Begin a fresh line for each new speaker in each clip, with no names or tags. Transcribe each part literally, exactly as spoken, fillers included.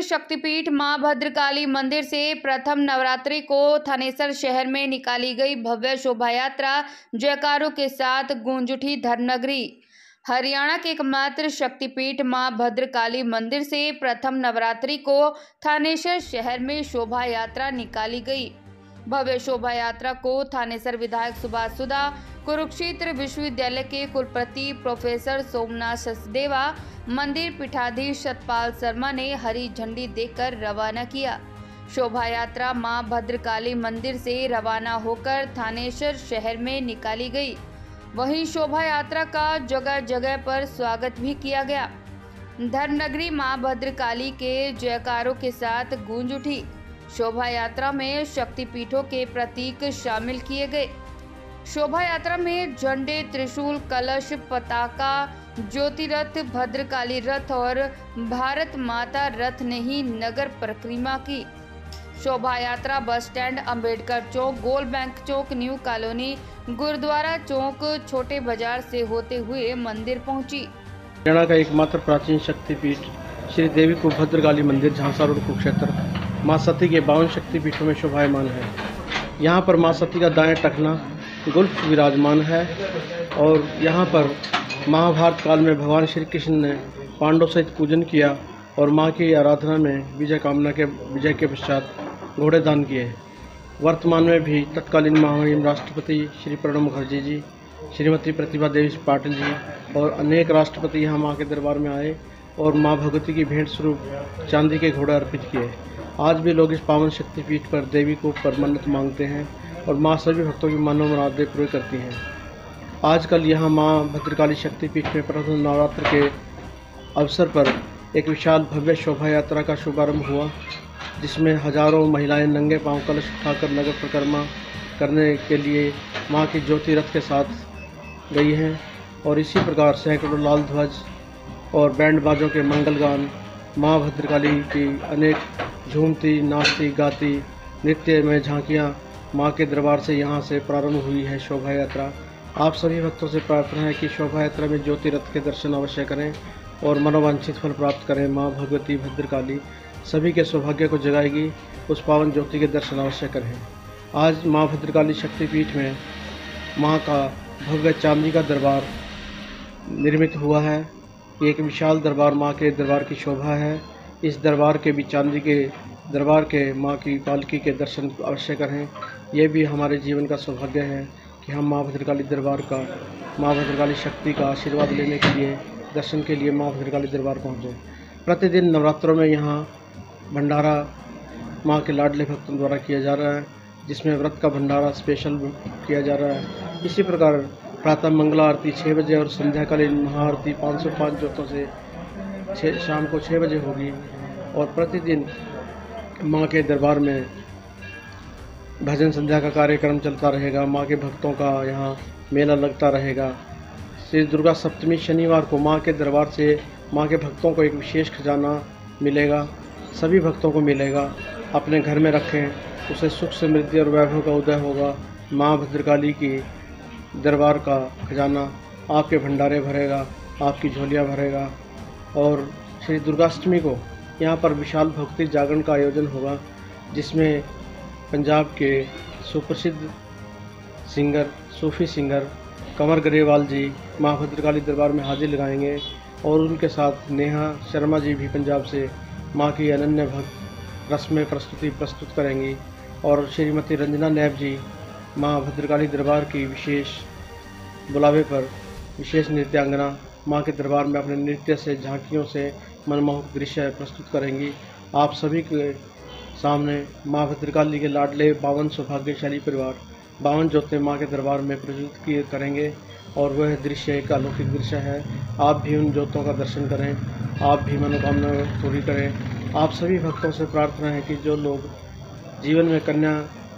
शक्तिपीठ मां भद्रकाली मंदिर से प्रथम नवरात्रि को थानेसर शहर में निकाली गई भव्य शोभा यात्रा जयकारों के साथ गूंज उठी धर्मनगरी। हरियाणा के एकमात्र शक्तिपीठ मां भद्रकाली मंदिर से प्रथम नवरात्रि को थानेसर शहर में शोभा यात्रा निकाली गई। भव्य शोभा यात्रा को थानेसर विधायक सुभाष सुधा, कुरुक्षेत्र विश्वविद्यालय के कुलपति प्रोफेसर सोमनाथ सचदेवा, मंदिर पीठाधीश सतपाल शर्मा ने हरी झंडी देकर रवाना किया। शोभा यात्रा मां भद्रकाली मंदिर से रवाना होकर थानेसर शहर में निकाली गई। वहीं शोभा यात्रा का जगह जगह पर स्वागत भी किया गया। धर्मनगरी मां भद्रकाली के जयकारों के साथ गूंज उठी। शोभा यात्रा में शक्तिपीठों के प्रतीक शामिल किए गए। शोभा यात्रा में झंडे, त्रिशूल, कलश, पताका, ज्योति रथ, भद्रकाली रथ और भारत माता रथ ने ही नगर परिक्रमा की। शोभा यात्रा bus stand, Ambedkar Chowk, Gol bank Chowk, new colony, Gurudwara Chowk, Chhote Bazar से होते हुए मंदिर पहुंची।
हरियाणा का एकमात्र प्राचीन शक्तिपीठ श्री देवी को भद्रकाली मंदिर झांसा रोड कुरुक्षेत्र मां सती के बावन शक्तिपीठों में शोभायमान है। यहाँ पर मां सती का दाएं टखना गुल्फ विराजमान है और यहाँ पर महाभारत काल में भगवान श्री कृष्ण ने पांडव सहित पूजन किया और मां की आराधना में विजय कामना के विजय के पश्चात घोड़े दान किए। वर्तमान में भी तत्कालीन महामहिम राष्ट्रपति श्री प्रणब मुखर्जी जी, श्रीमती प्रतिभा देवी पाटिल जी और अनेक राष्ट्रपति यहाँ मां के दरबार में आए और मां भगवती की भेंट स्वरूप चांदी के घोड़े अर्पित किए। आज भी लोग इस पावन शक्तिपीठ पर देवी को पर मन्नत मांगते हैं और मां सभी भक्तों की मानव मुरादें पूरी करती हैं। आजकल यहाँ मां भद्रकाली शक्तिपीठ में प्रथम नवरात्र के अवसर पर एक विशाल भव्य शोभा यात्रा का शुभारंभ हुआ, जिसमें हजारों महिलाएं नंगे पांव कलश उठाकर नगर परिक्रमा करने के लिए मां की ज्योति रथ के साथ गई हैं और इसी प्रकार सैकड़ों लाल ध्वज और बैंड बाजों के मंगलगान मां भद्रकाली की अनेक झूमती, नाचती, गाती नृत्य में झांकियां मां के दरबार से यहां से प्रारंभ हुई है शोभा यात्रा। आप सभी भक्तों से प्रार्थना है कि शोभा यात्रा में ज्योति रथ के दर्शन अवश्य करें और मनोवांछित फल प्राप्त करें। मां भगवती भद्रकाली सभी के सौभाग्य को जगाएगी, उस पावन ज्योति के दर्शन अवश्य करें। आज मां भद्रकाली शक्तिपीठ में मां का भव्य चांदी का दरबार निर्मित हुआ है। एक विशाल दरबार मां के दरबार की शोभा है। इस दरबार के भी चांदी के दरबार के मां की पालकी के दर्शन अवश्य करें। ये भी हमारे जीवन का सौभाग्य है कि हम मां भद्रकाली दरबार का, मां भद्रकाली शक्ति का आशीर्वाद लेने के लिए, दर्शन के लिए मां भद्रकाली दरबार पहुँचे। प्रतिदिन नवरात्रों में यहाँ भंडारा मां के लाडले भक्तों द्वारा किया जा रहा है, जिसमें व्रत का भंडारा स्पेशल किया जा रहा है। इसी प्रकार प्रातः मंगला आरती छः बजे और संध्याकालीन महाआरती पाँच सौ पाँच जोतों से छः शाम को छः बजे होगी और प्रतिदिन मां के दरबार में भजन संध्या का कार्यक्रम चलता रहेगा। मां के भक्तों का यहाँ मेला लगता रहेगा। श्री दुर्गा सप्तमी शनिवार को मां के दरबार से मां के भक्तों को एक विशेष खजाना मिलेगा, सभी भक्तों को मिलेगा। अपने घर में रखें, उसे सुख समृद्धि और वैभव का उदय होगा। मां भद्रकाली की दरबार का खजाना आपके भंडारे भरेगा, आपकी झोलियाँ भरेगा। और श्री दुर्गाष्टमी को यहाँ पर विशाल भक्ति जागरण का आयोजन होगा, जिसमें पंजाब के सुप्रसिद्ध सिंगर, सूफी सिंगर कंवर ग्रेवाल जी मां भद्रकाली दरबार में हाजिर लगाएंगे और उनके साथ नेहा शर्मा जी भी पंजाब से मां की अनन्य भक्त रस्में प्रस्तुति प्रस्तुत करेंगी और श्रीमती रंजना नैब जी मां भद्रकाली दरबार की विशेष बुलावे पर विशेष नृत्यांगना मां के दरबार में अपने नृत्य से, झांकियों से मनमोहक दृश्य प्रस्तुत करेंगी। आप सभी के सामने मां भद्रकाली के लाडले बावन सौभाग्यशाली परिवार बावन जोते मां के दरबार में प्रस्तुत किए करेंगे और वह दृश्य एक अलौकिक दृश्य है। आप भी उन जोतों का दर्शन करें, आप भी मनोकामना पूरी करें। आप सभी भक्तों से प्रार्थना है कि जो लोग जीवन में कन्या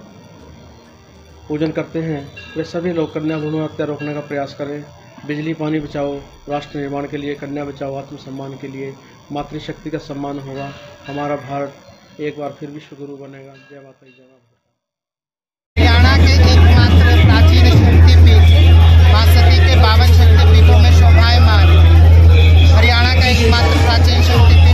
पूजन करते हैं, वे सभी लोग कन्या भ्रूण हत्या रोकने का प्रयास करें। बिजली पानी बचाओ, राष्ट्र निर्माण के लिए, कन्या बचाओ, आत्मसम्मान के लिए, मातृशक्ति का सम्मान होगा। हमारा भारत एक बार फिर विश्व गुरु बनेगा। जय माता दी, जय माता।
हरियाणा के एकमात्र प्राचीन शक्तिपीठ मां सती के बावन शक्तिपीठों में शोभायमान हरियाणा का एकमात्र प्राचीन शक्तिपीठ